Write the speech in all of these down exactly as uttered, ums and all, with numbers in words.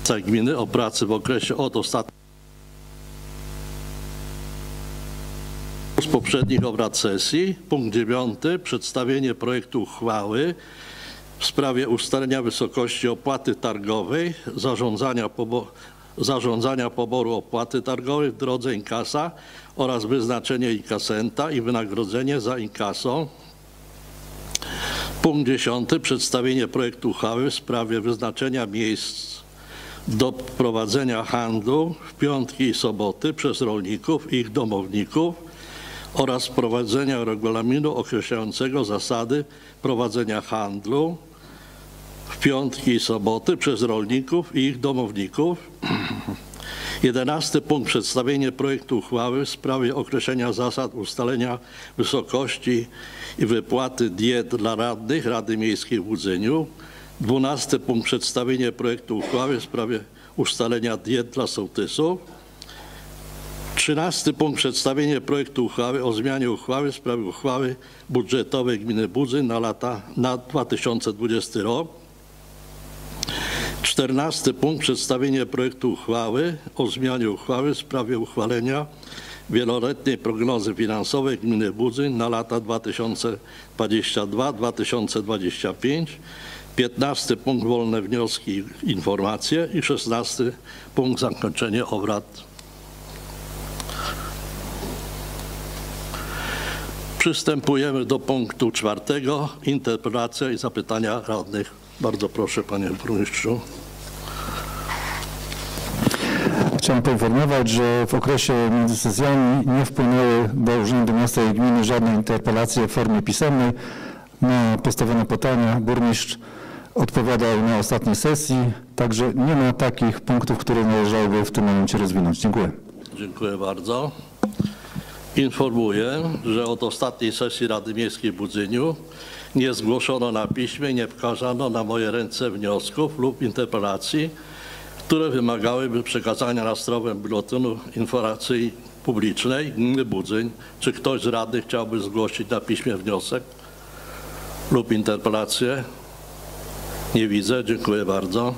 miasta i gminy o pracy w okresie od ostatnich z poprzednich obrad sesji. Punkt dziewiąty. Przedstawienie projektu uchwały w sprawie ustalenia wysokości opłaty targowej, zarządzania, pobo zarządzania poboru opłaty targowej w drodze inkasa oraz wyznaczenie inkasenta i wynagrodzenie za inkaso. Punkt dziesiąty. Przedstawienie projektu uchwały w sprawie wyznaczenia miejsc do prowadzenia handlu w piątki i soboty przez rolników i ich domowników oraz wprowadzenia regulaminu określającego zasady prowadzenia handlu w piątki i soboty przez rolników i ich domowników. Jedenasty punkt. Przedstawienie projektu uchwały w sprawie określenia zasad ustalenia wysokości i wypłaty diet dla radnych Rady Miejskiej w Budzyniu. Dwunasty punkt. Przedstawienie projektu uchwały w sprawie ustalenia diet dla sołtysów. Trzynasty punkt. Przedstawienie projektu uchwały o zmianie uchwały w sprawie uchwały budżetowej gminy Budzyn na lata na dwa tysiące dwudziesty rok. Czternasty punkt. Przedstawienie projektu uchwały o zmianie uchwały w sprawie uchwalenia wieloletniej prognozy finansowej gminy Budzyn na lata dwa tysiące dwudziesty drugi do dwa tysiące dwudziestego piątego. piętnasty punkt. Wolne wnioski i informacje. I szesnasty punkt. Zakończenie obrad. Przystępujemy do punktu czwartego. Interpelacja i zapytania radnych. Bardzo proszę, panie burmistrzu. Chciałem poinformować, że w okresie między sesjami nie wpłynęły do Urzędu Miasta i Gminy żadne interpelacje w formie pisemnej. Na postawione pytania burmistrz odpowiadał na ostatniej sesji, także nie ma takich punktów, które należałoby w tym momencie rozwinąć. Dziękuję. Dziękuję bardzo. Informuję, że od ostatniej sesji Rady Miejskiej w Budzyniu nie zgłoszono na piśmie, nie wskazano na moje ręce wniosków lub interpelacji, które wymagałyby przekazania na stronę Biuletynu Informacji Publicznej gminy Budzyn. Czy ktoś z radnych chciałby zgłosić na piśmie wniosek lub interpelację? Nie widzę. Dziękuję bardzo.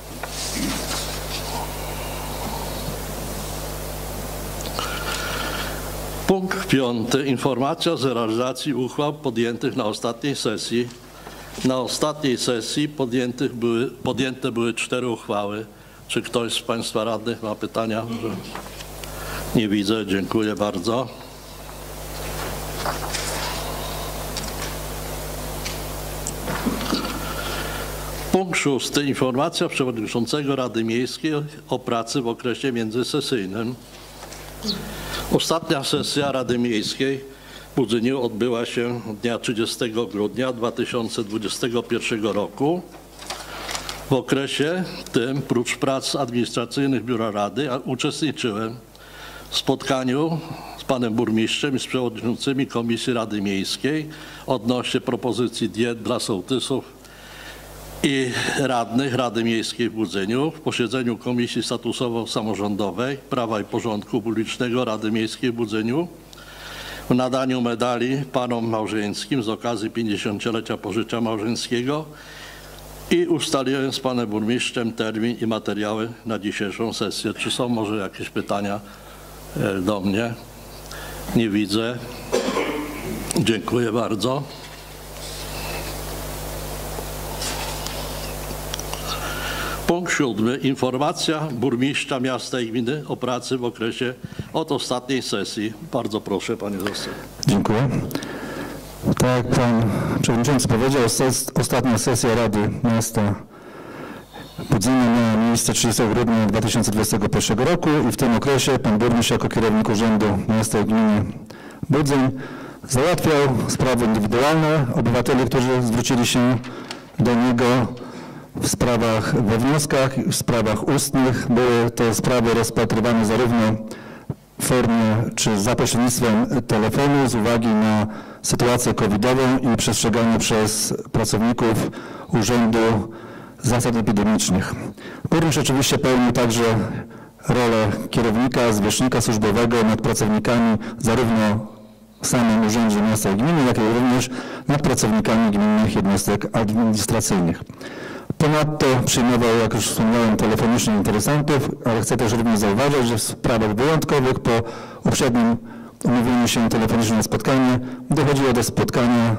Punkt piąty. Informacja z realizacji uchwał podjętych na ostatniej sesji. Na ostatniej sesji podjętych były, podjęte były cztery uchwały. Czy ktoś z państwa radnych ma pytania? Nie widzę. Dziękuję bardzo. Punkt szósty. Informacja przewodniczącego Rady Miejskiej o pracy w okresie międzysesyjnym. Ostatnia sesja Rady Miejskiej w Budzyniu odbyła się dnia trzydziestego grudnia dwa tysiące dwudziestego pierwszego roku. W okresie tym, prócz prac administracyjnych Biura Rady, uczestniczyłem w spotkaniu z panem burmistrzem i z przewodniczącymi Komisji Rady Miejskiej odnośnie propozycji diet dla sołtysów i radnych Rady Miejskiej w Budzyniu, w posiedzeniu Komisji Statusowo-Samorządowej Prawa i Porządku Publicznego Rady Miejskiej w Budzyniu, w nadaniu medali panom małżeńskim z okazji pięćdziesięciolecia pożycia małżeńskiego i ustaliłem z panem burmistrzem termin i materiały na dzisiejszą sesję. Czy są może jakieś pytania do mnie? Nie widzę. Dziękuję bardzo. Punkt siódmy. Informacja burmistrza miasta i gminy o pracy w okresie od ostatniej sesji. Bardzo proszę, panie zastępco. Dziękuję. Tak jak pan przewodniczący powiedział, ostatnia sesja Rady Miasta Budzynia miała miejsce trzydziestego grudnia dwa tysiące dwudziestego pierwszego roku i w tym okresie pan burmistrz jako kierownik Urzędu Miasta i Gminy Budzyn załatwiał sprawy indywidualne obywateli, którzy zwrócili się do niego w sprawach, we wnioskach, w sprawach ustnych. Były te sprawy rozpatrywane zarówno w formie czy za pośrednictwem telefonu z uwagi na sytuację covidową i przestrzeganie przez pracowników urzędu zasad epidemicznych. Burmistrz oczywiście pełnił także rolę kierownika, zwierzchnika służbowego nad pracownikami zarówno w samym Urzędzie Miasta i Gminy, jak i również nad pracownikami gminnych jednostek administracyjnych. Ponadto przyjmował, jak już wspomniałem, telefonicznie interesantów, ale chcę też również zauważyć, że w sprawach wyjątkowych po uprzednim umówieniu się telefonicznym na spotkanie dochodziło do spotkania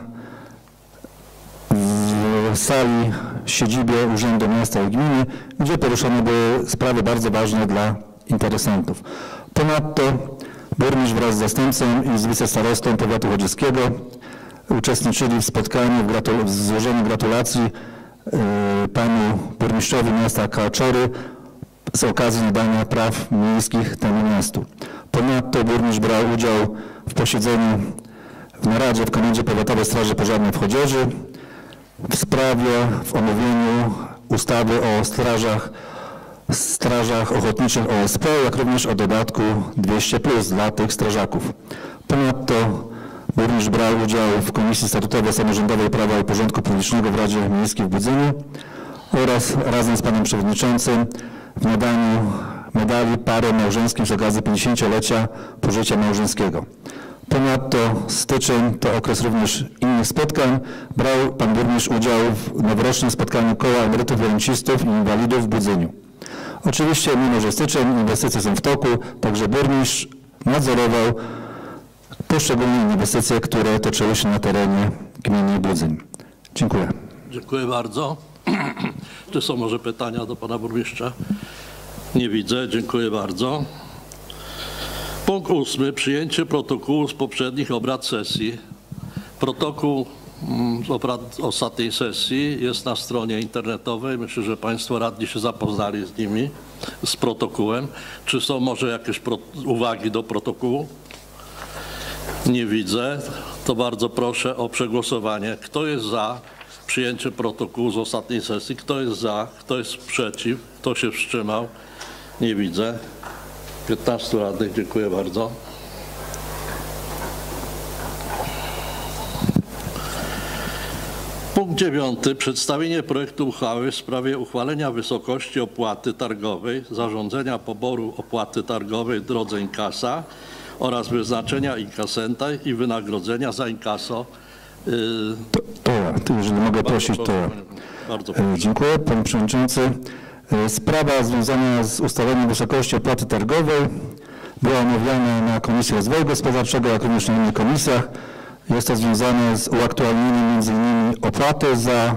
w sali, w siedzibie Urzędu Miasta i Gminy, gdzie poruszone były sprawy bardzo ważne dla interesantów. Ponadto burmistrz wraz z zastępcą i z wicestarostą powiatu chodziskiego uczestniczyli w spotkaniu, w, gratul- w złożeniu gratulacji yy, panu burmistrzowi miasta Kaczory z okazji nadania praw miejskich temu miastu. Ponadto burmistrz brał udział w posiedzeniu w naradzie w Komendzie Powiatowej Straży Pożarnej w Chodzieży w sprawie, w omówieniu ustawy o strażach, strażach ochotniczych O S P, jak również o dodatku dwieście plus dla tych strażaków. Ponadto burmistrz brał udział w Komisji Statutowej Samorządowej Prawa i Porządku Publicznego w Radzie Miejskiej w Budzyniu oraz razem z panem przewodniczącym w nadaniu medali parom małżeńskim z okazji pięćdziesięciolecia pożycia małżeńskiego. Ponadto styczeń to okres również innych spotkań. Brał pan burmistrz udział w noworocznym spotkaniu Koła Emerytów i Rencistów i Inwalidów w Budyniu. Oczywiście, mimo że styczeń, inwestycje są w toku, także burmistrz nadzorował poszczególne inwestycje, które toczyły się na terenie gminy Budzyń. Dziękuję. Dziękuję bardzo. Czy są może pytania do pana burmistrza? Nie widzę. Dziękuję bardzo. Punkt ósmy. Przyjęcie protokołu z poprzednich obrad sesji. Protokół z obrad ostatniej sesji jest na stronie internetowej. Myślę, że państwo radni się zapoznali z nimi, z protokołem. Czy są może jakieś uwagi do protokołu? Nie widzę. To bardzo proszę o przegłosowanie. Kto jest za przyjęciem protokołu z ostatniej sesji? Kto jest za? Kto jest przeciw? Kto się wstrzymał? Nie widzę. piętnastu radnych. Dziękuję bardzo. Punkt dziewiąty. Przedstawienie projektu uchwały w sprawie uchwalenia wysokości opłaty targowej, zarządzenia poboru opłaty targowej w drodze inkasa oraz wyznaczenia inkasenta i wynagrodzenia za inkaso. To, to ja, to jeżeli mogę prosić, to ja. Bardzo proszę. Dziękuję, panie przewodniczący. Sprawa związana z ustaleniem wysokości opłaty targowej była omawiana na Komisji Rozwoju Gospodarczego, jak również na innych komisjach. Jest to związane z uaktualnieniem między innymi opłaty za,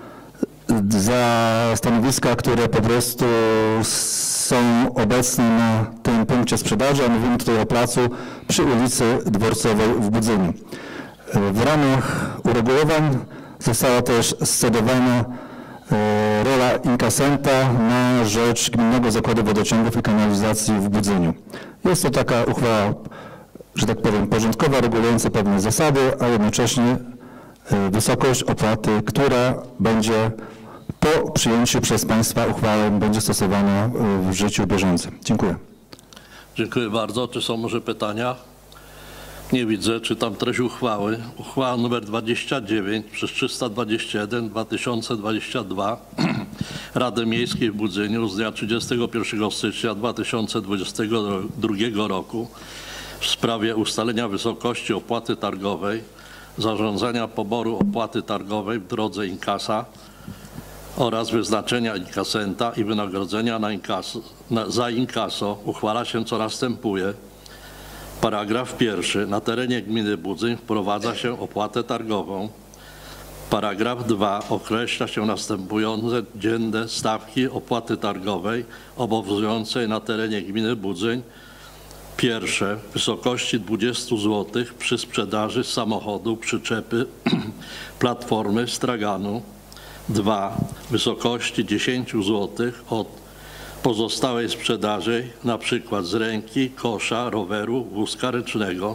za stanowiska, które po prostu są obecne na tym punkcie sprzedaży, a mówimy tutaj o placu przy ulicy Dworcowej w Budyniu. W ramach uregulowań została też scedowana rola inkasenta na rzecz Gminnego Zakładu Wodociągów i Kanalizacji w Budyniu. Jest to taka uchwała, że tak powiem, porządkowa, regulująca pewne zasady, a jednocześnie wysokość opłaty, która będzie po przyjęciu przez państwa uchwały będzie stosowana w życiu bieżącym. Dziękuję. Dziękuję bardzo. Czy są może pytania? Nie widzę. Czytam treść uchwały. Uchwała nr dwadzieścia dziewięć przez trzysta dwadzieścia jeden dwa tysiące dwadzieścia dwa Rady Miejskiej w Budyniu z dnia trzydziestego pierwszego stycznia dwa tysiące dwudziestego drugiego roku w sprawie ustalenia wysokości opłaty targowej, zarządzania poboru opłaty targowej w drodze inkasa oraz wyznaczenia inkasenta i wynagrodzenia na inkaso, na, za inkaso uchwala się, co następuje. Paragraf pierwszy. Na terenie gminy Budyń wprowadza się opłatę targową. Paragraf dwa. Określa się następujące dzienne stawki opłaty targowej obowiązującej na terenie gminy Budyń. Pierwsze. W wysokości dwadzieścia złotych przy sprzedaży samochodu, przyczepy, platformy, straganu. Dwa. W wysokości dziesięć złotych od pozostałej sprzedaży, na przykład z ręki, kosza, roweru, wózka ręcznego.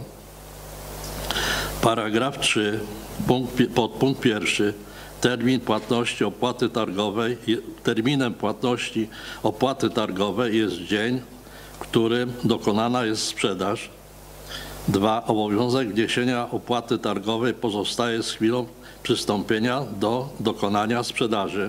Paragraf trzy. Punkt, podpunkt pierwszy. Termin płatności opłaty targowej. Terminem płatności opłaty targowej jest dzień, w którym dokonana jest sprzedaż. Dwa. Obowiązek wniesienia opłaty targowej pozostaje z chwilą przystąpienia do dokonania sprzedaży.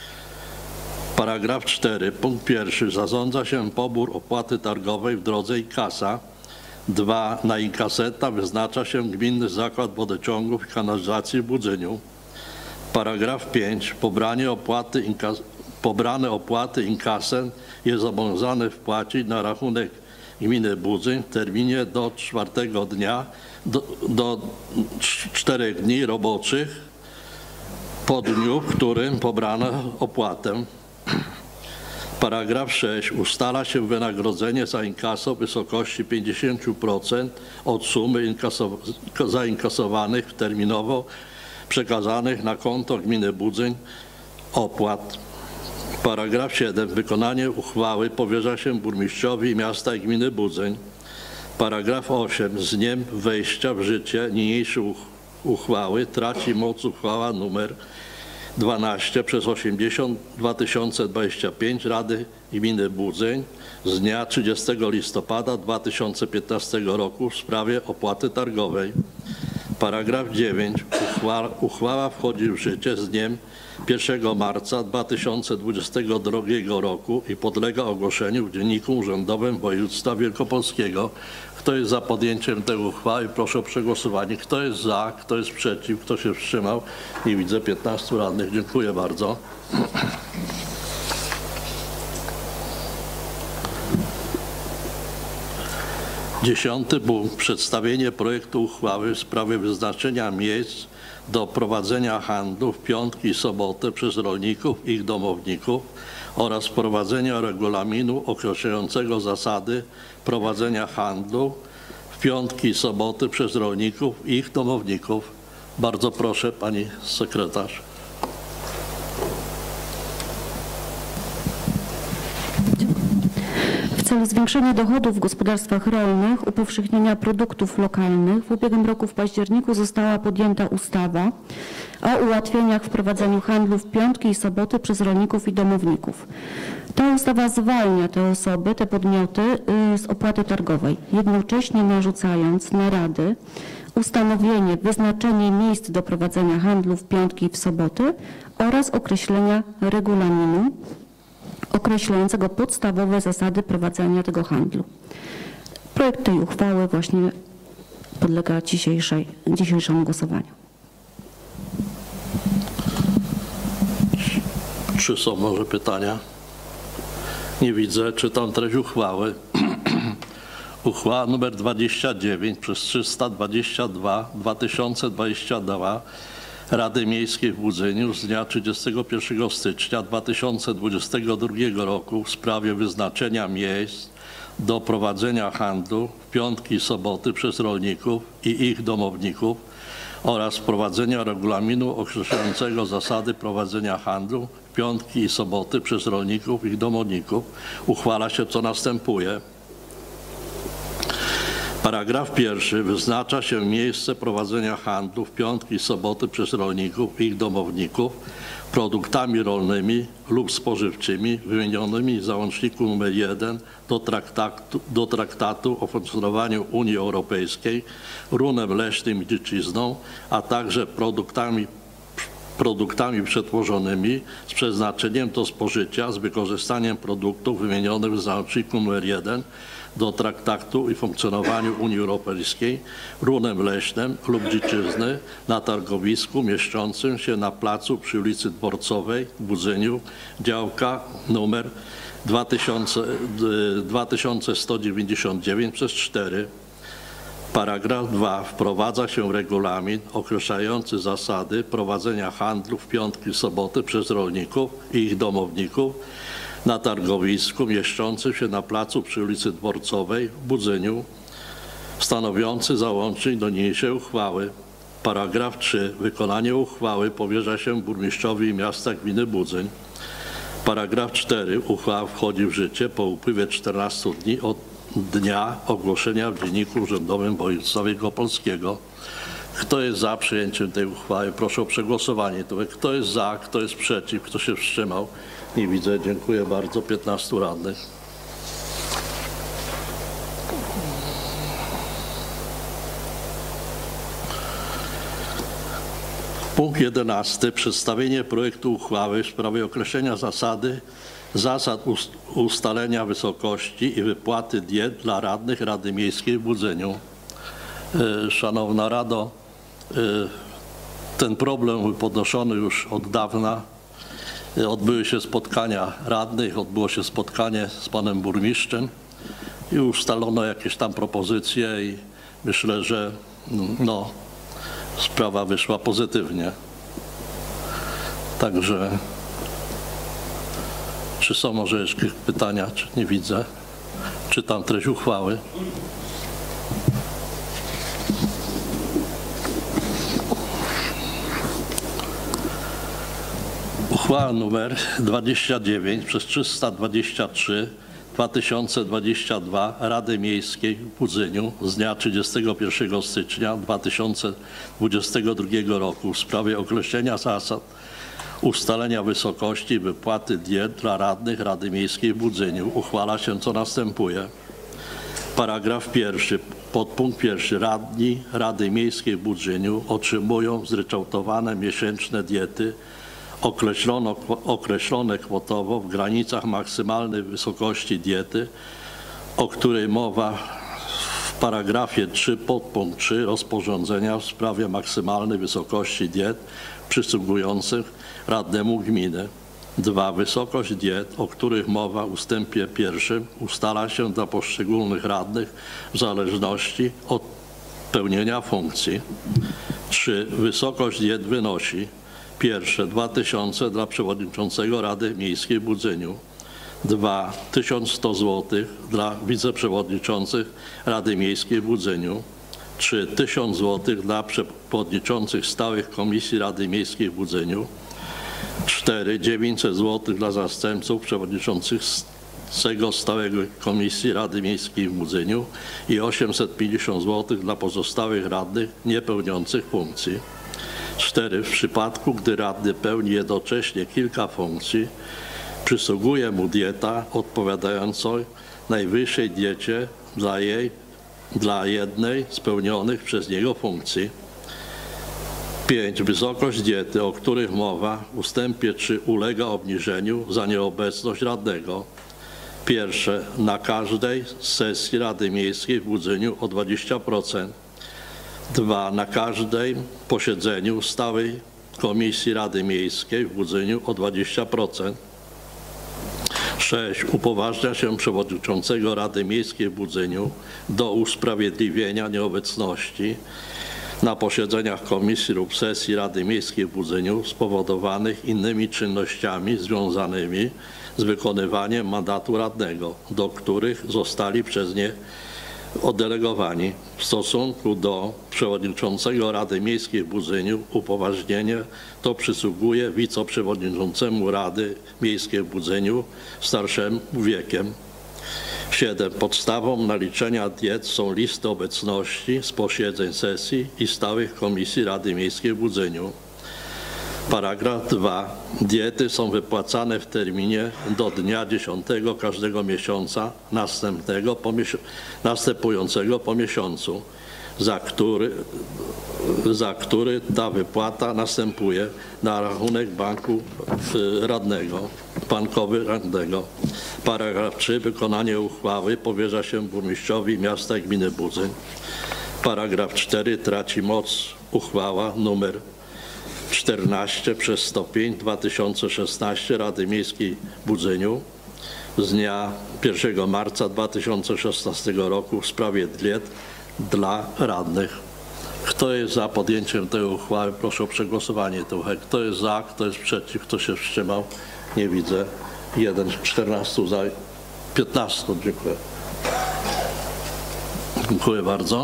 Paragraf cztery. Punkt pierwszy. Zarządza się pobór opłaty targowej w drodze inkasa. Dwa. Na inkasenta wyznacza się Gminny Zakład Wodociągów i Kanalizacji w Budyniu. Paragraf pięć. Pobranie opłaty inkas pobrane opłaty inkasent jest zobowiązany wpłacić na rachunek gminy Budzyń w terminie do czwartego dnia, do, do czterech dni roboczych po dniu, w którym pobrano opłatę. Paragraf sześć. Ustala się wynagrodzenie za inkaso w wysokości pięćdziesiąt procent od sumy inkasow zainkasowanych terminowo przekazanych na konto gminy Budzyń opłat. Paragraf siedem. Wykonanie uchwały powierza się burmistrzowi miasta i gminy Budzyń. Paragraf osiem. Z dniem wejścia w życie niniejszej uchwały traci moc uchwała nr dwanaście przez osiemdziesiąt dwa tysiące dwadzieścia pięć Rady Gminy Budzyń z dnia trzydziestego listopada dwa tysiące piętnastego roku w sprawie opłaty targowej. Paragraf dziewięć. Uchwała, uchwała wchodzi w życie z dniem pierwszego marca dwa tysiące dwudziestego drugiego roku i podlega ogłoszeniu w Dzienniku Urzędowym Województwa Wielkopolskiego. Kto jest za podjęciem tej uchwały? Proszę o przegłosowanie. Kto jest za? Kto jest przeciw? Kto się wstrzymał? Nie widzę piętnastu radnych. Dziękuję bardzo. Dziesiąty punkt. Przedstawienie projektu uchwały w sprawie wyznaczenia miejsc do prowadzenia handlu w piątki i soboty przez rolników i ich domowników oraz wprowadzenia regulaminu określającego zasady prowadzenia handlu w piątki i soboty przez rolników i ich domowników. Bardzo proszę, pani sekretarz. W celu zwiększenia dochodów w gospodarstwach rolnych, upowszechnienia produktów lokalnych w ubiegłym roku w październiku została podjęta ustawa o ułatwieniach w prowadzeniu handlu w piątki i soboty przez rolników i domowników. Ta ustawa zwalnia te osoby, te podmioty z opłaty targowej, jednocześnie narzucając na rady ustanowienie, wyznaczenie miejsc do prowadzenia handlu w piątki i w soboty oraz określenia regulaminu określającego podstawowe zasady prowadzenia tego handlu. Projekt tej uchwały właśnie podlega dzisiejszej, dzisiejszemu głosowaniu. Czy są może pytania? Nie widzę. Czytam treść uchwały. Uchwała nr dwadzieścia dziewięć przez trzysta dwadzieścia dwa dwa tysiące dwadzieścia dwa Rady Miejskiej w Budzyniu z dnia trzydziestego pierwszego stycznia dwa tysiące dwudziestego drugiego roku w sprawie wyznaczenia miejsc do prowadzenia handlu w piątki i soboty przez rolników i ich domowników oraz wprowadzenia regulaminu określającego zasady prowadzenia handlu w piątki i soboty przez rolników i ich domowników uchwala się, co następuje. Paragraf pierwszy. Wyznacza się miejsce prowadzenia handlu w piątki i soboty przez rolników i ich domowników produktami rolnymi lub spożywczymi wymienionymi w załączniku nr jeden do traktatu, do traktatu o funkcjonowaniu Unii Europejskiej, runem leśnym i dziczyzną, a także produktami produktami przetworzonymi z przeznaczeniem do spożycia z wykorzystaniem produktów wymienionych w załączniku nr jeden do traktatu i funkcjonowaniu Unii Europejskiej, runem leśnym lub dziczyzny na targowisku mieszczącym się na placu przy ulicy Dworcowej w Budzyniu, działka numer dwa tysiące sto dziewięćdziesiąt dziewięć przez cztery. Paragraf dwa. Wprowadza się regulamin określający zasady prowadzenia handlu w piątki i soboty przez rolników i ich domowników na targowisku mieszczącym się na placu przy ulicy Dworcowej w Budzyniu, stanowiący załącznik do niniejszej uchwały. Paragraf trzy. Wykonanie uchwały powierza się burmistrzowi miasta gminy Budzyń. Paragraf cztery. Uchwała wchodzi w życie po upływie czternastu dni od dnia ogłoszenia w Dzienniku Urzędowym Województwa Wielkopolskiego. Kto jest za przyjęciem tej uchwały? Proszę o przegłosowanie. Kto jest za? Kto jest przeciw? Kto się wstrzymał? Nie widzę. Dziękuję bardzo. piętnastu radnych. Punkt jedenasty. Przedstawienie projektu uchwały w sprawie określenia zasady, zasad ustalenia wysokości i wypłaty diet dla radnych Rady Miejskiej w Budzyniu. Szanowna Rado, ten problem był podnoszony już od dawna. Odbyły się spotkania radnych, odbyło się spotkanie z panem burmistrzem i ustalono jakieś tam propozycje i myślę, że no, sprawa wyszła pozytywnie. Także czy są może jeszcze pytania, czy nie widzę? Czytam treść uchwały. Uchwała nr dwadzieścia dziewięć przez trzysta dwadzieścia trzy dwa tysiące dwadzieścia dwa Rady Miejskiej w Budzyniu z dnia trzydziestego pierwszego stycznia dwa tysiące dwudziestego drugiego roku w sprawie określenia zasad ustalenia wysokości wypłaty diet dla radnych Rady Miejskiej w Budzyniu uchwala się co następuje. Paragraf pierwszy. Podpunkt pierwszy. Radni Rady Miejskiej w Budzyniu otrzymują zryczałtowane miesięczne diety określono, określone kwotowo w granicach maksymalnej wysokości diety, o której mowa w paragrafie trzy podpunkt trzy rozporządzenia w sprawie maksymalnej wysokości diet przysługujących radnemu gminy. dwa. Wysokość diet, o których mowa w ustępie pierwszym, ustala się dla poszczególnych radnych w zależności od pełnienia funkcji. trzy. Wysokość diet wynosi: pierwsze dwa tysiące dla przewodniczącego Rady Miejskiej w Budzyniu. dwa. tysiąc sto złotych dla wiceprzewodniczących Rady Miejskiej w Budzyniu. trzy. tysiąc złotych dla przewodniczących stałych komisji Rady Miejskiej w Budzyniu. cztery. dziewięćset złotych dla zastępców przewodniczącego stałego komisji Rady Miejskiej w Budzyniu i osiemset pięćdziesiąt złotych dla pozostałych radnych niepełniących funkcji. cztery. W przypadku, gdy radny pełni jednocześnie kilka funkcji, przysługuje mu dieta odpowiadająca najwyższej diecie dla jej, dla jednej z pełnionych przez niego funkcji. pięć. Wysokość diety, o których mowa w ustępie trzy, ulega obniżeniu za nieobecność radnego. Pierwsze, na każdej sesji Rady Miejskiej w Budzyniu o dwadzieścia procent. dwa. Na każdym posiedzeniu stałej komisji Rady Miejskiej w Budzyniu o dwadzieścia procent. sześć. Upoważnia się przewodniczącego Rady Miejskiej w Budzyniu do usprawiedliwienia nieobecności na posiedzeniach komisji lub sesji Rady Miejskiej w Budzyniu spowodowanych innymi czynnościami związanymi z wykonywaniem mandatu radnego, do których zostali przez nie oddelegowani. W stosunku do przewodniczącego Rady Miejskiej w Budzyniu upoważnienie to przysługuje wiceprzewodniczącemu Rady Miejskiej w Budzyniu starszym wiekiem. siedem. Podstawą naliczenia diet są listy obecności z posiedzeń sesji i stałych komisji Rady Miejskiej w Budzyniu. Paragraf dwa. Diety są wypłacane w terminie do dnia dziesiątego każdego miesiąca następnego po miesią następującego po miesiącu, za który, za który ta wypłata następuje na rachunek banku radnego, bankowy radnego. Paragraf trzy. Wykonanie uchwały powierza się burmistrzowi miasta i gminy Budzyń. Paragraf cztery. Traci moc uchwała numer czternaście przez sto pięć dwa tysiące szesnaście Rady Miejskiej w Budzyniu z dnia pierwszego marca dwa tysiące szesnastego roku w sprawie diet dla radnych. Kto jest za podjęciem tej uchwały? Proszę o przegłosowanie tej uchwały. Kto jest za, kto jest przeciw, kto się wstrzymał? Nie widzę. jeden, czternaście za, piętnaście. Dziękuję. Dziękuję bardzo.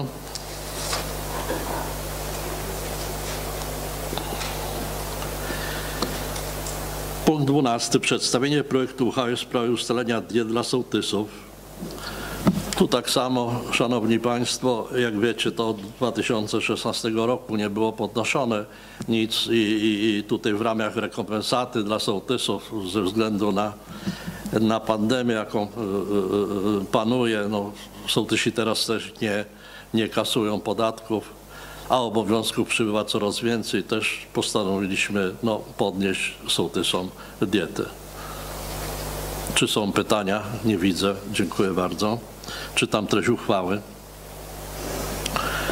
Punkt dwunasty. Przedstawienie projektu uchwały w sprawie ustalenia diet dla sołtysów. Tu tak samo, Szanowni Państwo, jak wiecie, to od dwa tysiące szesnastego roku nie było podnoszone nic i, i, i tutaj w ramach rekompensaty dla sołtysów ze względu na, na pandemię, jaką y, y, panuje, no, sołtysi teraz też nie, nie kasują podatków, a obowiązków przybywa coraz więcej. Też postanowiliśmy no, podnieść sołtysom dietę. Czy są pytania? Nie widzę. Dziękuję bardzo. Czytam treść uchwały.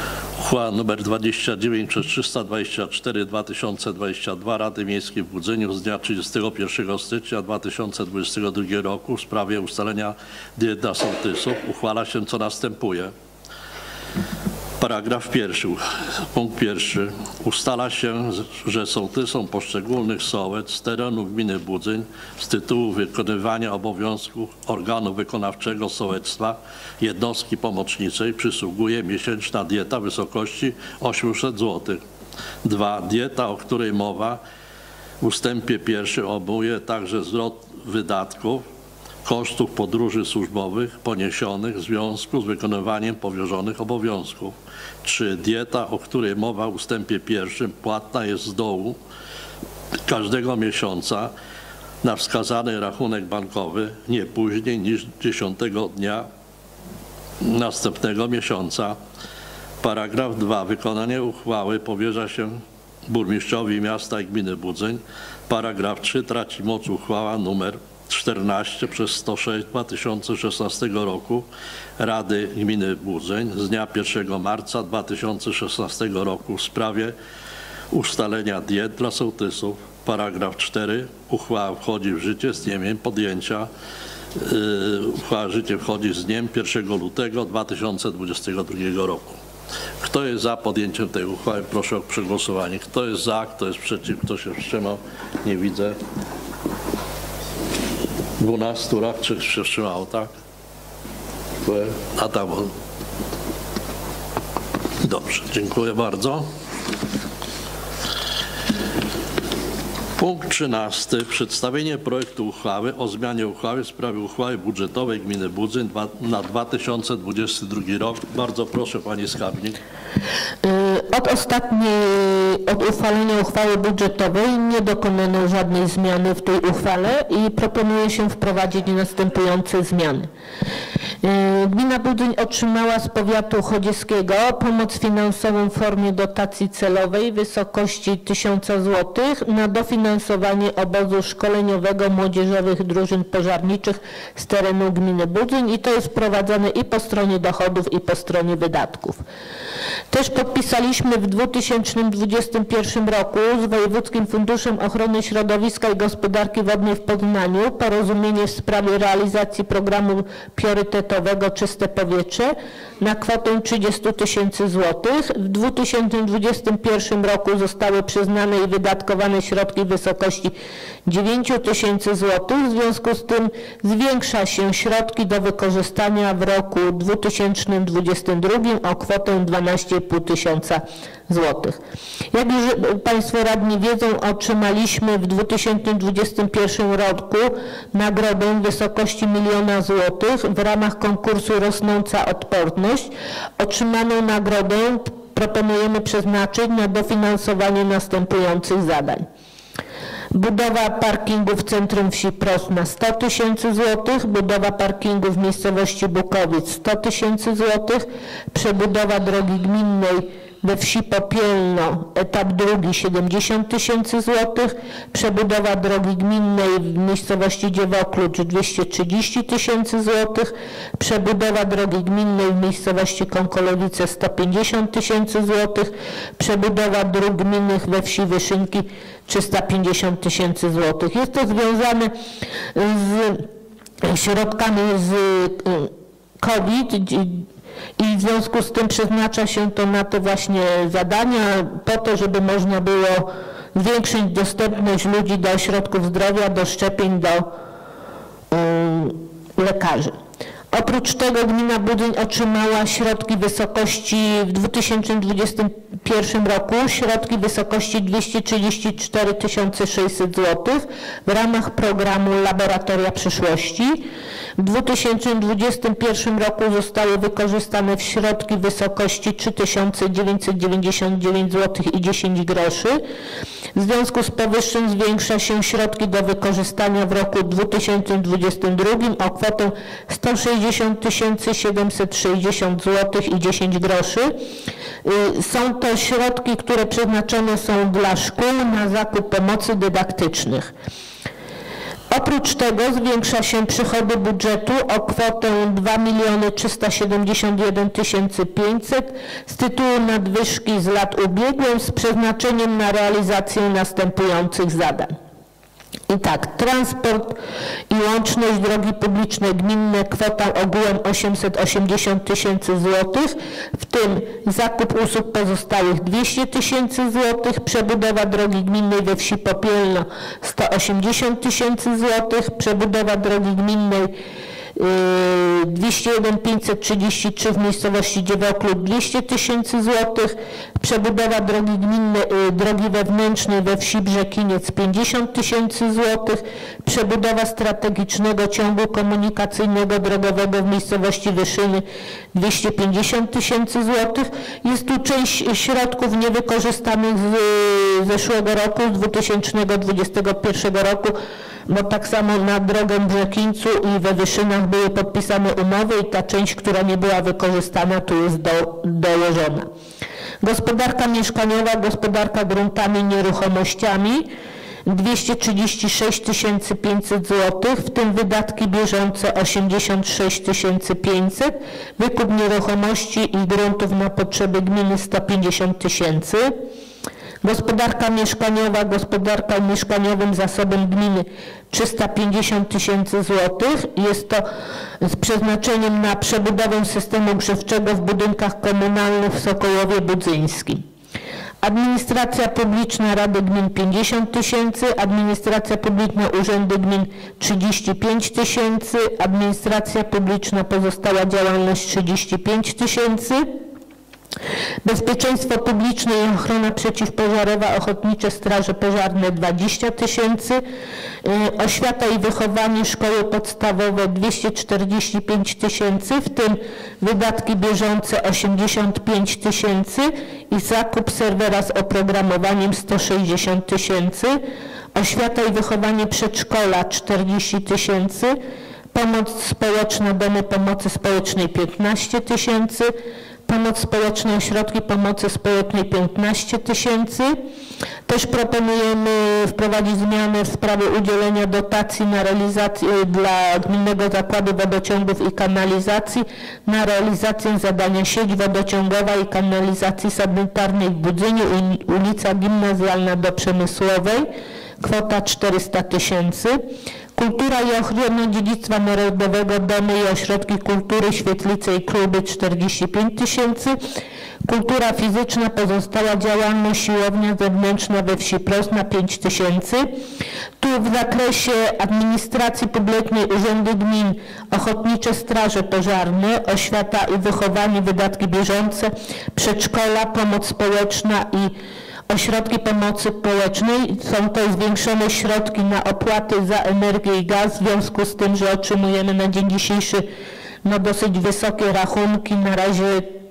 Uchwała nr dwadzieścia dziewięć przez trzysta dwadzieścia cztery dwa tysiące dwadzieścia dwa Rady Miejskiej w Budzeniu z dnia trzydziestego pierwszego stycznia dwa tysiące dwudziestego drugiego roku w sprawie ustalenia diet dla sołtysów uchwala się, co następuje. Paragraf pierwszy, punkt pierwszy. Ustala się, że sołtysom poszczególnych sołec z terenu gminy Budzyn z tytułu wykonywania obowiązków organu wykonawczego sołectwa jednostki pomocniczej przysługuje miesięczna dieta w wysokości osiemset złotych. Dwa. Dieta, o której mowa w ustępie pierwszym, obejmuje także zwrot wydatków kosztów podróży służbowych poniesionych w związku z wykonywaniem powierzonych obowiązków. Trzy. Dieta, o której mowa w ustępie pierwszym, płatna jest z dołu każdego miesiąca na wskazany rachunek bankowy nie później niż dziesiątego dnia następnego miesiąca. Paragraf dwa. Wykonanie uchwały powierza się burmistrzowi miasta i gminy Budzyn. Paragraf trzy. Traci moc uchwała numer czternaście przez sto sześć dwa tysiące szesnastego roku Rady Gminy Budzyn z dnia pierwszego marca dwa tysiące szesnastego roku w sprawie ustalenia diet dla sołtysów. Paragraf cztery. Uchwała wchodzi w życie z dniem podjęcia. Yy, uchwała w życie wchodzi z dniem pierwszego lutego dwa tysiące dwudziestego drugiego roku. Kto jest za podjęciem tej uchwały? Proszę o przegłosowanie. Kto jest za, kto jest przeciw, kto się wstrzymał? Nie widzę. dwunastu radnych się wstrzymało, tak? A tam. Dobrze, dziękuję bardzo. Punkt trzynasty. Przedstawienie projektu uchwały o zmianie uchwały w sprawie uchwały budżetowej gminy Budzyn na dwa tysiące dwudziesty drugi rok. Bardzo proszę, pani skarbnik. Od ostatniej, od uchwalenia uchwały budżetowej nie dokonano żadnej zmiany w tej uchwale i proponuje się wprowadzić następujące zmiany. Gmina Budzyn otrzymała z powiatu chodzieckiego pomoc finansową w formie dotacji celowej w wysokości tysiąc złotych na dofinansowanie obozu szkoleniowego młodzieżowych drużyn pożarniczych z terenu gminy Budzyn i to jest wprowadzane i po stronie dochodów, i po stronie wydatków. Też podpisaliśmy w dwa tysiące dwudziestym pierwszym roku z Wojewódzkim Funduszem Ochrony Środowiska i Gospodarki Wodnej w Poznaniu porozumienie w sprawie realizacji programu priorytetowego Czyste Powietrze na kwotę trzydzieści tysięcy złotych. W dwa tysiące dwudziestym pierwszym roku zostały przyznane i wydatkowane środki w wysokości dziewięć tysięcy złotych. W związku z tym zwiększa się środki do wykorzystania w roku dwa tysiące dwudziestym drugim o kwotę dwanaście i pół tysiąca złotych. Jak już Państwo radni wiedzą, otrzymaliśmy w dwa tysiące dwudziestym pierwszym roku nagrodę w wysokości miliona złotych w ramach konkursu Rosnąca Odporność. Otrzymaną nagrodę proponujemy przeznaczyć na dofinansowanie następujących zadań. Budowa parkingu w centrum wsi Prost na sto tysięcy złotych, budowa parkingu w miejscowości Bukowiec sto tysięcy złotych, przebudowa drogi gminnej we wsi Popielno, etap drugi siedemdziesiąt tysięcy złotych, przebudowa drogi gminnej w miejscowości Dziewoklucz dwieście trzydzieści tysięcy złotych, przebudowa drogi gminnej w miejscowości Kąkolewice sto pięćdziesiąt tysięcy złotych, przebudowa dróg gminnych we wsi Wyszynki trzysta pięćdziesiąt tysięcy złotych. Jest to związane z środkami z COVID i w związku z tym przeznacza się to na te właśnie zadania po to, żeby można było zwiększyć dostępność ludzi do ośrodków zdrowia, do szczepień, do y, lekarzy. Oprócz tego gmina Budzyn otrzymała środki w wysokości w dwa tysiące dwudziestym pierwszym roku środki w wysokości dwieście trzydzieści cztery tysiące sześćset złotych w ramach programu Laboratoria Przyszłości. W dwa tysiące dwudziestym pierwszym roku zostały wykorzystane środki w wysokości trzy tysiące dziewięćset dziewięćdziesiąt dziewięć złotych i dziesięć groszy. W związku z powyższym zwiększa się środki do wykorzystania w roku dwa tysiące dwudziestym drugim o kwotę sto sześćdziesiąt tysięcy siedemset sześćdziesiąt złotych i dziesięć groszy. Są to środki, które przeznaczone są dla szkół na zakup pomocy dydaktycznych. Oprócz tego zwiększa się przychody budżetu o kwotę dwa miliony trzysta siedemdziesiąt jeden tysięcy pięćset z tytułu nadwyżki z lat ubiegłych z przeznaczeniem na realizację następujących zadań. I tak, transport i łączność drogi publiczne gminne kwotą ogółem osiemset osiemdziesiąt tysięcy złotych, w tym zakup usług pozostałych dwieście tysięcy złotych, przebudowa drogi gminnej we wsi Popielno sto osiemdziesiąt tysięcy złotych, przebudowa drogi gminnej dwieście jeden pięćset trzydzieści trzy w miejscowości Dziewoklut dwieście tysięcy złotych, przebudowa drogi gminnej, drogi wewnętrznej we wsi Brzekiniec pięćdziesiąt tysięcy złotych, przebudowa strategicznego ciągu komunikacyjnego drogowego w miejscowości Wyszyny dwieście pięćdziesiąt tysięcy złotych. Jest tu część środków niewykorzystanych z zeszłego roku, z dwa tysiące dwudziestego pierwszego roku, bo tak samo na drogę w Brzekińcu i we Wyszynach były podpisane umowy i ta część, która nie była wykorzystana, tu jest do, dołożona. Gospodarka mieszkaniowa, gospodarka gruntami i nieruchomościami dwieście trzydzieści sześć tysięcy pięćset złotych, w tym wydatki bieżące osiemdziesiąt sześć tysięcy pięćset, wykup nieruchomości i gruntów na potrzeby gminy sto pięćdziesiąt tysięcy. Gospodarka mieszkaniowa, gospodarka mieszkaniowym zasobem gminy trzysta pięćdziesiąt tysięcy złotych. Jest to z przeznaczeniem na przebudowę systemu grzewczego w budynkach komunalnych w Sokołowie Budzyńskim. Administracja publiczna Rady Gmin pięćdziesiąt tysięcy, administracja publiczna Urzędy Gmin trzydzieści pięć tysięcy, administracja publiczna pozostała działalność trzydzieści pięć tysięcy. Bezpieczeństwo publiczne i ochrona przeciwpożarowa, ochotnicze straże pożarne dwadzieścia tysięcy, oświata i wychowanie, szkoły podstawowe dwieście czterdzieści pięć tysięcy, w tym wydatki bieżące osiemdziesiąt pięć tysięcy i zakup serwera z oprogramowaniem sto sześćdziesiąt tysięcy, oświata i wychowanie przedszkola czterdzieści tysięcy, pomoc społeczna, domy pomocy społecznej piętnaście tysięcy, pomoc społeczna, ośrodki pomocy społecznej piętnaście tysięcy. Też proponujemy wprowadzić zmianę w sprawie udzielenia dotacji na realizację dla Gminnego Zakładu Wodociągów i Kanalizacji na realizację zadania sieć wodociągowa i kanalizacji sanitarnej w Budzyniu, ulica Gimnazjalna do Przemysłowej, kwota czterysta tysięcy. Kultura i ochrona dziedzictwa narodowego, domy i ośrodki kultury, świetlice i kluby czterdzieści pięć tysięcy. Kultura fizyczna, pozostała działalność, siłownia zewnętrzna we wsi Prosna pięć tysięcy. Tu w zakresie administracji publicznej, urzędy gmin, ochotnicze straże pożarne, oświata i wychowanie, wydatki bieżące, przedszkola, pomoc społeczna i ośrodki pomocy społecznej. Są to zwiększone środki na opłaty za energię i gaz w związku z tym, że otrzymujemy na dzień dzisiejszy no, dosyć wysokie rachunki. Na razie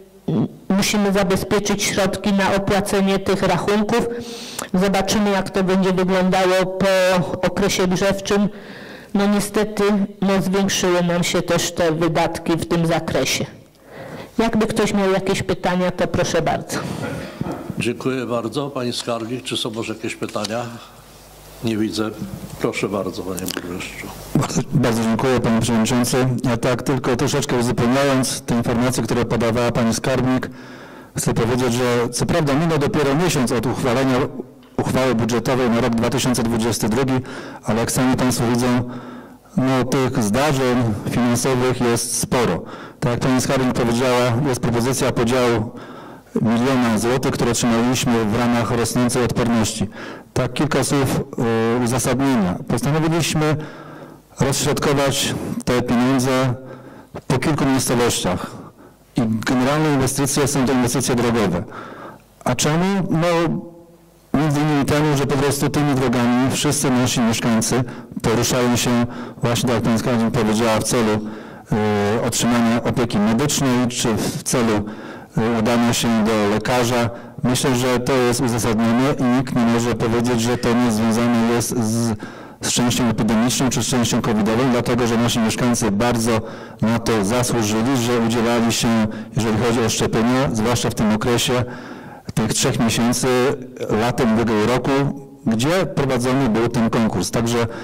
musimy zabezpieczyć środki na opłacenie tych rachunków. Zobaczymy, jak to będzie wyglądało po okresie grzewczym. No niestety no, zwiększyły nam się też te wydatki w tym zakresie. Jakby ktoś miał jakieś pytania, to proszę bardzo. Dziękuję bardzo. Pani skarbnik, czy są może jakieś pytania? Nie widzę. Proszę bardzo, panie burmistrzu. Bardzo, bardzo dziękuję, panie przewodniczący. Ja tak tylko troszeczkę uzupełniając te informacje, które podawała pani skarbnik, chcę powiedzieć, że co prawda minął dopiero miesiąc od uchwalenia uchwały budżetowej na rok dwa tysiące dwudziesty drugi, ale jak sami państwo widzą, no, tych zdarzeń finansowych jest sporo. Tak jak pani skarbnik powiedziała, jest propozycja podziału miliona złotych, które otrzymaliśmy w ramach rosnącej odporności. Tak, kilka słów y, uzasadnienia. Postanowiliśmy rozśrodkować te pieniądze po kilku miejscowościach i generalne inwestycje są to inwestycje drogowe. A czemu? No, między innymi temu, że po prostu tymi drogami wszyscy nasi mieszkańcy poruszają się właśnie, tak jak pani skarbnik powiedziała, w celu y, otrzymania opieki medycznej, czy w celu udania się do lekarza. Myślę, że to jest uzasadnione i nikt nie może powiedzieć, że to nie związane jest z, z częścią epidemiczną czy z częścią covidową, dlatego że nasi mieszkańcy bardzo na to zasłużyli, że udzielali się, jeżeli chodzi o szczepienia, zwłaszcza w tym okresie tych trzech miesięcy latem ubiegłego roku, gdzie prowadzony był ten konkurs. Także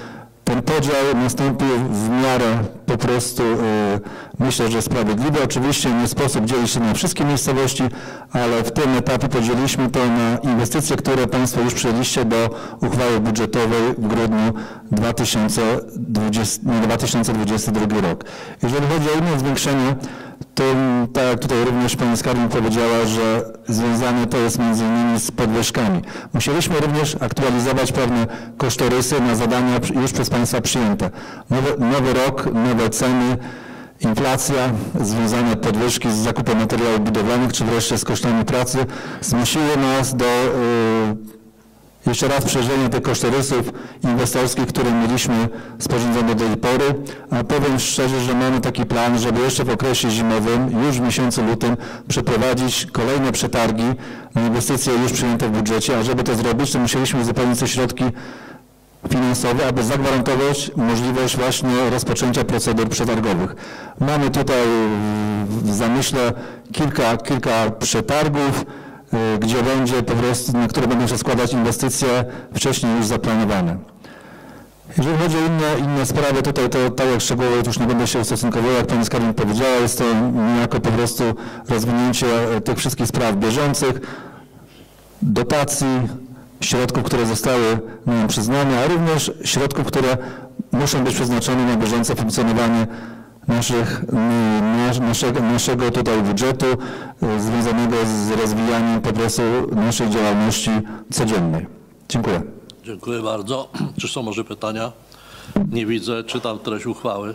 ten podział nastąpił w miarę po prostu, myślę, że sprawiedliwy. Oczywiście nie sposób dzielić się na wszystkie miejscowości, ale w tym etapie podzieliliśmy to na inwestycje, które Państwo już przyjęliście do uchwały budżetowej w grudniu dwa tysiące dwudziestego drugiego rok. Jeżeli chodzi o inne zwiększenie, to tak jak tutaj również Pani Skarbnik powiedziała, że związane to jest między innymi z podwyżkami. Musieliśmy również aktualizować pewne kosztorysy na zadania już przez Państwa przyjęte. Nowy, nowy rok, nowe ceny, inflacja, związane podwyżki z zakupem materiałów budowlanych, czy wreszcie z kosztami pracy zmusiły nas do yy, jeszcze raz przejrzenia tych kosztorysów inwestorskich, które mieliśmy sporządzone do tej pory, a powiem szczerze, że mamy taki plan, żeby jeszcze w okresie zimowym, już w miesiącu lutym, przeprowadzić kolejne przetargi na inwestycje już przyjęte w budżecie, a żeby to zrobić, to musieliśmy uzupełnić te środki finansowe, aby zagwarantować możliwość właśnie rozpoczęcia procedur przetargowych. Mamy tutaj w zamyśle kilka, kilka przetargów, gdzie będzie po prostu, na które będą się składać inwestycje wcześniej już zaplanowane. Jeżeli chodzi o inne, inne sprawy, tutaj to tak jak szczegółowo już nie będę się ustosunkował, jak Pani Skarbnik powiedziała, jest to niejako po prostu rozwinięcie tych wszystkich spraw bieżących, dotacji, środków, które zostały nam przyznane, a również środków, które muszą być przeznaczone na bieżące funkcjonowanie Naszych, naszego, naszego tutaj budżetu związanego z rozwijaniem po prostu naszej działalności codziennej. Dziękuję. Dziękuję bardzo. Czy są może pytania? Nie widzę. Czytam treść uchwały.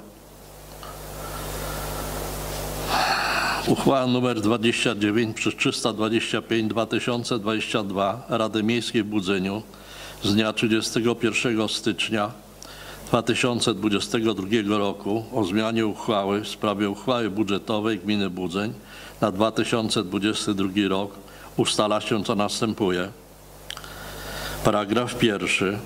Uchwała nr dwadzieścia dziewięć przez trzysta dwadzieścia pięć dwa tysiące dwadzieścia dwa Rady Miejskiej w Budzeniu z dnia trzydziestego pierwszego stycznia dwa tysiące dwudziestego drugiego roku o zmianie uchwały w sprawie uchwały budżetowej Gminy Budzeń na dwa tysiące dwudziesty drugi rok ustala się, co następuje. Paragraf pierwszy.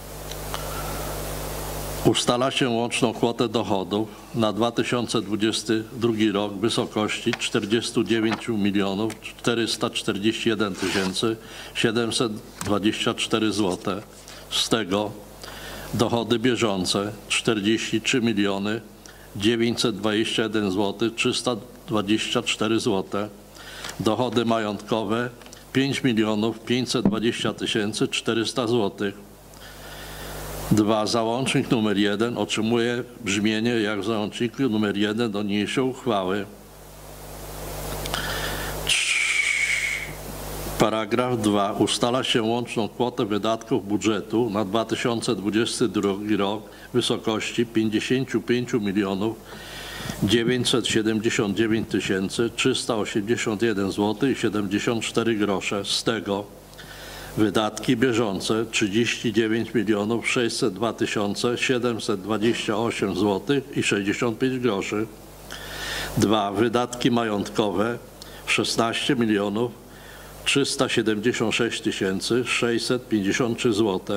Ustala się łączną kwotę dochodów na dwa tysiące dwudziesty drugi rok w wysokości czterdzieści dziewięć milionów czterysta czterdzieści jeden tysięcy siedemset dwadzieścia cztery złote. Z tego dochody bieżące czterdzieści trzy miliony dziewięćset dwadzieścia jeden złotych trzysta dwadzieścia cztery złote. Dochody majątkowe pięć milionów pięćset dwadzieścia tysięcy czterysta złotych. dwa. Załącznik numer jeden otrzymuje brzmienie jak w załączniku numer jeden do niniejszej uchwały. Paragraf dwa. Ustala się łączną kwotę wydatków budżetu na dwa tysiące dwudziesty drugi rok w wysokości pięćdziesiąt pięć milionów dziewięćset siedemdziesiąt dziewięć tysięcy trzysta osiemdziesiąt jeden złotych i siedemdziesiąt cztery grosze. Z tego wydatki bieżące trzydzieści dziewięć milionów sześćset dwa tysiące siedemset dwadzieścia osiem złotych i sześćdziesiąt pięć groszy. dwa. Wydatki majątkowe szesnaście milionów trzysta siedemdziesiąt sześć tysięcy sześćset pięćdziesiąt trzy złote.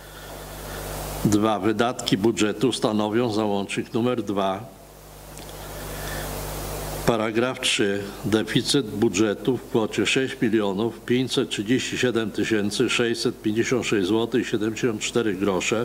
dwa. Wydatki budżetu stanowią załącznik numer dwa. Paragraf trzy. Deficyt budżetu w kwocie sześć milionów pięćset trzydzieści siedem tysięcy sześćset pięćdziesiąt sześć złotych i siedemdziesiąt cztery grosze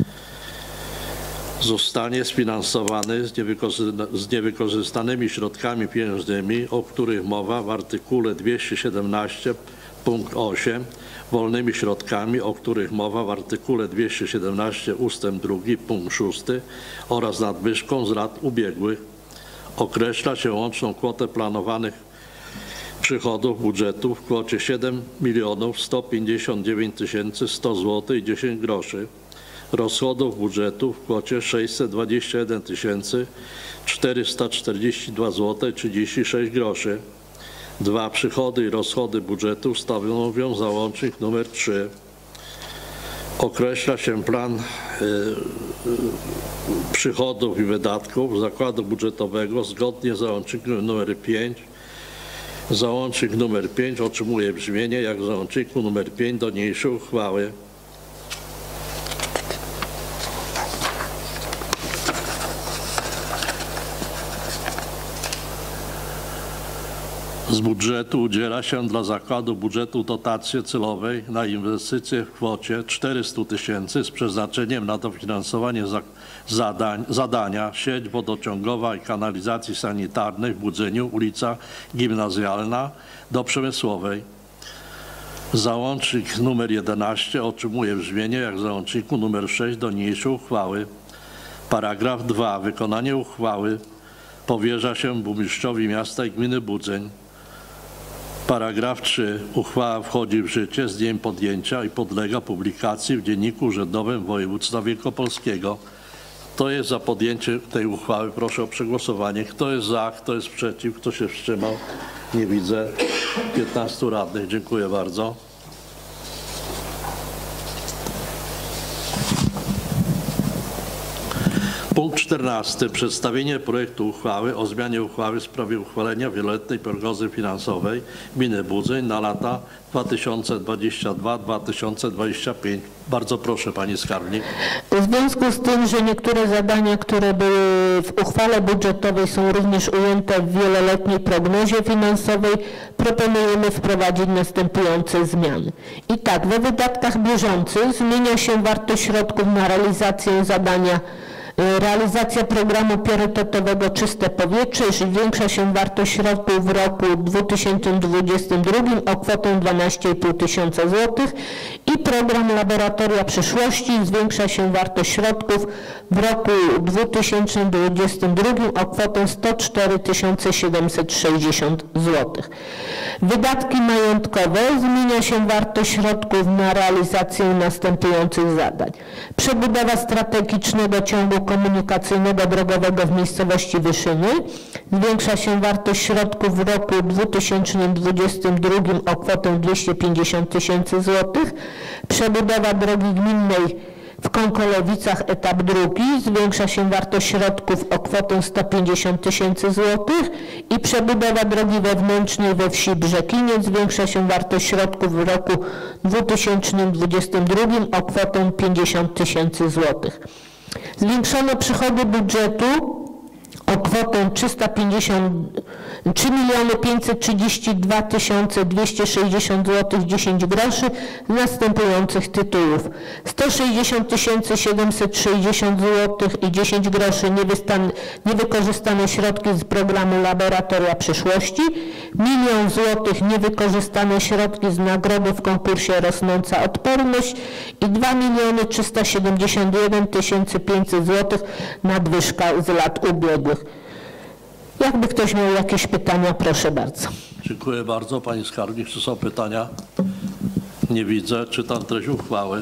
zostanie sfinansowany z, niewykorzysta- z niewykorzystanymi środkami pieniężnymi, o których mowa w artykule dwieście siedemnaście punkt osiem, wolnymi środkami, o których mowa w artykule dwieście siedemnaście ustęp drugi punkt szósty oraz nadwyżką z lat ubiegłych. Określa się łączną kwotę planowanych przychodów budżetu w kwocie siedem milionów sto pięćdziesiąt dziewięć tysięcy sto złotych i dziesięć groszy. Rozchodów budżetu w kwocie sześćset dwadzieścia jeden tysięcy czterysta czterdzieści dwa złote i trzydzieści sześć groszy. dwa. Przychody i rozchody budżetu stanowią załącznik numer trzy. Określa się plan y, y, przychodów i wydatków zakładu budżetowego zgodnie z załącznikiem numer pięć. Załącznik numer pięć otrzymuje brzmienie jak w załączniku numer pięć do niniejszej uchwały. Z budżetu udziela się dla Zakładu Budżetu dotacji celowej na inwestycje w kwocie czterysta tysięcy z przeznaczeniem na dofinansowanie za, zadań, zadania sieć wodociągowa i kanalizacji sanitarnej w Budzeniu, ulica Gimnazjalna do Przemysłowej. Załącznik numer jedenaście otrzymuje brzmienie jak w załączniku numer sześć do niniejszej uchwały. Paragraf dwa. Wykonanie uchwały powierza się burmistrzowi miasta i gminy Budzeń. Paragraf trzy. Uchwała wchodzi w życie z dniem podjęcia i podlega publikacji w Dzienniku Urzędowym Województwa Wielkopolskiego. Kto jest za podjęciem tej uchwały? Proszę o przegłosowanie. Kto jest za? Kto jest przeciw? Kto się wstrzymał? Nie widzę. piętnastu radnych. Dziękuję bardzo. Punkt czternasty. Przedstawienie projektu uchwały o zmianie uchwały w sprawie uchwalenia wieloletniej prognozy finansowej gminy Budzeń na lata dwa tysiące dwudziesty drugi do dwa tysiące dwudziestego piątego. Bardzo proszę, pani skarbnik. W związku z tym, że niektóre zadania, które były w uchwale budżetowej, są również ujęte w wieloletniej prognozie finansowej, proponujemy wprowadzić następujące zmiany. I tak, we wydatkach bieżących zmienia się wartość środków na realizację zadania Realizacja programu priorytetowego Czyste Powietrze, zwiększa się wartość środków w roku dwa tysiące dwudziestym drugim o kwotę dwanaście i pół tysiąca złotych i program Laboratoria Przyszłości, zwiększa się wartość środków w roku dwa tysiące dwudziestym drugim o kwotę sto cztery tysiące siedemset sześćdziesiąt złotych. Wydatki majątkowe, zmienia się wartość środków na realizację następujących zadań. Przebudowa strategicznego ciągu komunikacyjnego drogowego w miejscowości Wyszyny. Zwiększa się wartość środków w roku dwa tysiące dwudziestym drugim o kwotę dwieście pięćdziesiąt tysięcy złotych. Przebudowa drogi gminnej w Kąkolewicach etap drugi. Zwiększa się wartość środków o kwotę sto pięćdziesiąt tysięcy złotych i przebudowa drogi wewnętrznej we wsi Brzekiniec. Zwiększa się wartość środków w roku dwa tysiące dwudziestym drugim o kwotę pięćdziesiąt tysięcy złotych. Zwiększono przychody budżetu o kwotę trzysta pięćdziesiąt trzy miliony pięćset trzydzieści dwa tysiące dwieście sześćdziesiąt złotych dziesięć groszy z następujących tytułów: sto sześćdziesiąt tysięcy siedemset sześćdziesiąt złotych i dziesięć groszy niewykorzystane środki z programu Laboratoria Przyszłości, milion złotych niewykorzystane środki z nagrody w konkursie Rosnąca Odporność i dwa miliony trzysta siedemdziesiąt jeden tysięcy pięćset złotych nadwyżka z lat ubiegłych. Jakby ktoś miał jakieś pytania, proszę bardzo. Dziękuję bardzo. Pani skarbnik, czy są pytania? Nie widzę. Czytam treść uchwały.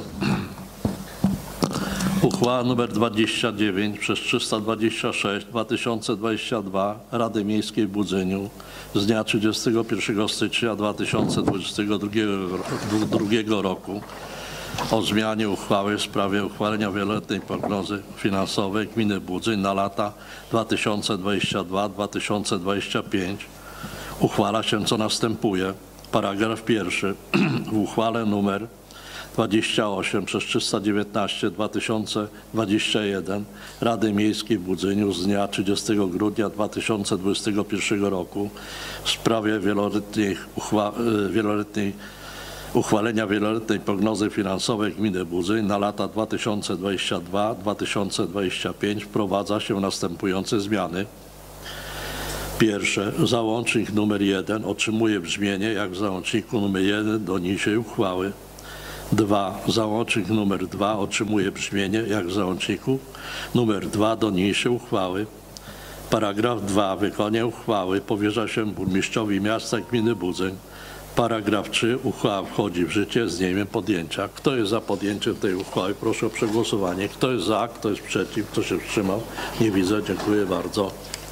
Uchwała nr dwadzieścia dziewięć przez trzysta dwadzieścia sześć dwa tysiące dwudziesty drugi Rady Miejskiej w Budzeniu z dnia trzydziestego pierwszego stycznia dwa tysiące dwudziestego drugiego roku o zmianie uchwały w sprawie uchwalenia wieloletniej prognozy finansowej gminy Budzeń na lata dwa tysiące dwudziesty drugi do dwa tysiące dwudziestego piątego uchwala się, co następuje. Paragraf pierwszy. W uchwale numer dwadzieścia osiem przez trzysta dziewiętnaście dwa tysiące dwudziesty pierwszy Rady Miejskiej w Budzeniu z dnia trzydziestego grudnia dwa tysiące dwudziestego pierwszego roku w sprawie wieloletniej, uchwa wieloletniej uchwalenia wieloletniej prognozy finansowej gminy Budzeń na lata dwa tysiące dwudziesty drugi do dwa tysiące dwudziestego piątego wprowadza się następujące zmiany. Pierwsze, załącznik numer jeden otrzymuje brzmienie jak w załączniku numer jeden do niniejszej uchwały. Dwa, załącznik numer dwa otrzymuje brzmienie jak w załączniku numer dwa do niniejszej uchwały. Paragraf dwa. Wykonanie uchwały powierza się burmistrzowi miasta i gminy Budzeń. Paragraf trzy. Uchwała wchodzi w życie z dniem podjęcia. Kto jest za podjęciem tej uchwały? Proszę o przegłosowanie. Kto jest za? Kto jest przeciw? Kto się wstrzymał? Nie widzę. Dziękuję bardzo.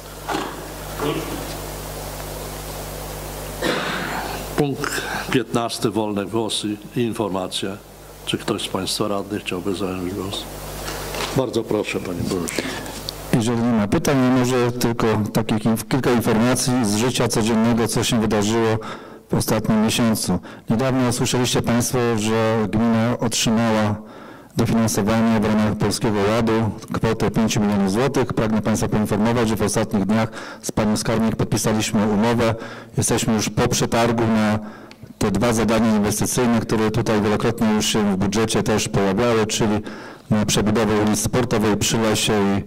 Punkt piętnasty. Wolne głosy i informacje. Czy ktoś z Państwa radnych chciałby zająć głos? Bardzo proszę, Panie Burmistrzu. Jeżeli nie ma pytań, może tylko takich kilka informacji z życia codziennego, co się wydarzyło w ostatnim miesiącu. Niedawno usłyszeliście Państwo, że gmina otrzymała dofinansowanie w ramach Polskiego Ładu, kwotę pięć milionów złotych. Pragnę Państwa poinformować, że w ostatnich dniach z Panią Skarbnik podpisaliśmy umowę. Jesteśmy już po przetargu na te dwa zadania inwestycyjne, które tutaj wielokrotnie już się w budżecie też pojawiały, czyli na przebudowę ulic Sportowej przy Lesie i,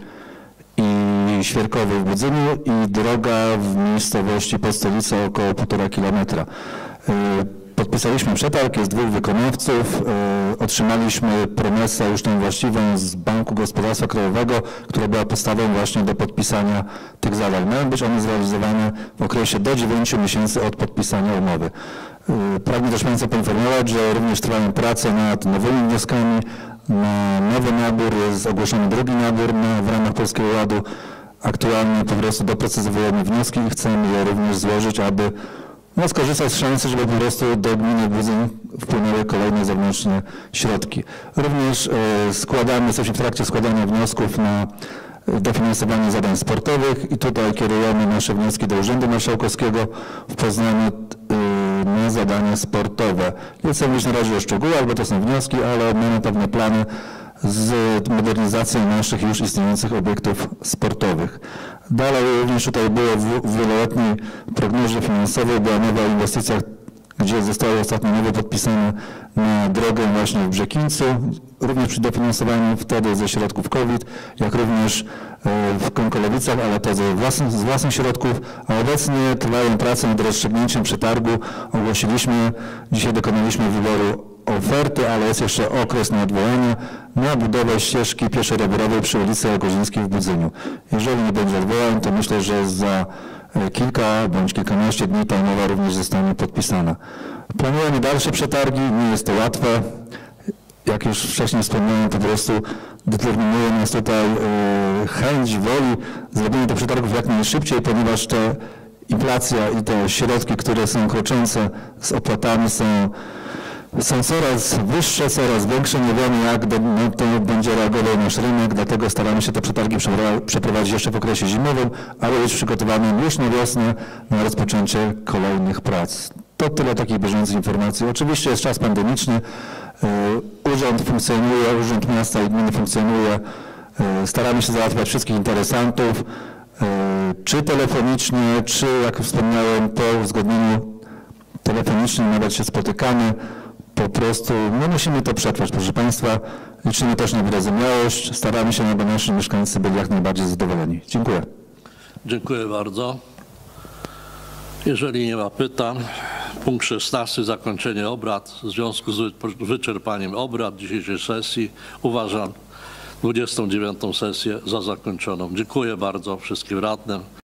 i Świerkowej w Budzyniu i droga w miejscowości Podstolica około półtora kilometra. Podpisaliśmy przetarg, jest dwóch wykonawców, otrzymaliśmy promesę już tą właściwą z Banku Gospodarstwa Krajowego, która była podstawą właśnie do podpisania tych zadań. Mają być one zrealizowane w okresie do dziewięciu miesięcy od podpisania umowy. Pragnę też Państwa poinformować, że również trwają prace nad nowymi wnioskami. Na nowy nabór jest ogłoszony drugi nabór na, w ramach Polskiego Ładu. Aktualnie po prostu doprecyzowujemy wnioski i chcemy je również złożyć, aby no, skorzystać z szansy, żeby po prostu do gminy Budzyn wpłynęły kolejne zewnętrzne środki. Również e, składamy, jesteśmy w trakcie składania wniosków na dofinansowanie zadań sportowych i tutaj kierujemy nasze wnioski do Urzędu Marszałkowskiego w Poznaniu e, na zadania sportowe. Nie chcę mówić na razie o szczegółach, bo to są wnioski, ale mamy pewne plany z modernizacją naszych już istniejących obiektów sportowych. Dalej również tutaj było w wieloletniej prognozie finansowej była mowa o inwestycjach, gdzie zostały ostatnio nowe podpisane na drogę właśnie w Brzekińcu, również przy dofinansowaniu wtedy ze środków COVID, jak również w Kąkolewicach, ale to ze własnych, z własnych środków, a obecnie trwają prace nad rozstrzygnięciem przetargu. Ogłosiliśmy, dzisiaj dokonaliśmy wyboru oferty, ale jest jeszcze okres na odwołanie na budowę ścieżki pieszo-rowerowej przy ulicy Ogozińskiej w Budzyniu. Jeżeli nie będzie odwołań, to myślę, że za kilka bądź kilkanaście dni ta umowa również zostanie podpisana. Planujemy dalsze przetargi, nie jest to łatwe. Jak już wcześniej wspomniałem, po prostu determinuje nas tutaj chęć, woli zrobienia tych przetargów jak najszybciej, ponieważ te inflacja i te środki, które są kroczące z opłatami są są coraz wyższe, coraz większe. Nie wiemy, jak do, no, to będzie reagował nasz rynek, dlatego staramy się te przetargi przeprowadzić jeszcze w okresie zimowym, ale być przygotowanym już na wiosnę na rozpoczęcie kolejnych prac. To tyle takich bieżących informacji. Oczywiście jest czas pandemiczny. Urząd funkcjonuje, Urząd Miasta i Gminy funkcjonuje. Staramy się załatwiać wszystkich interesantów, czy telefonicznie, czy jak wspomniałem, po uzgodnieniu telefonicznym nawet się spotykamy. Po prostu no musimy to przetrwać, proszę Państwa. Liczymy też na wyrozumiałość. Staramy się, aby nasi mieszkańcy byli jak najbardziej zadowoleni. Dziękuję. Dziękuję bardzo. Jeżeli nie ma pytań, punkt szesnasty, zakończenie obrad. W związku z wyczerpaniem obrad dzisiejszej sesji uważam dwudziestą dziewiątą sesję za zakończoną. Dziękuję bardzo wszystkim radnym.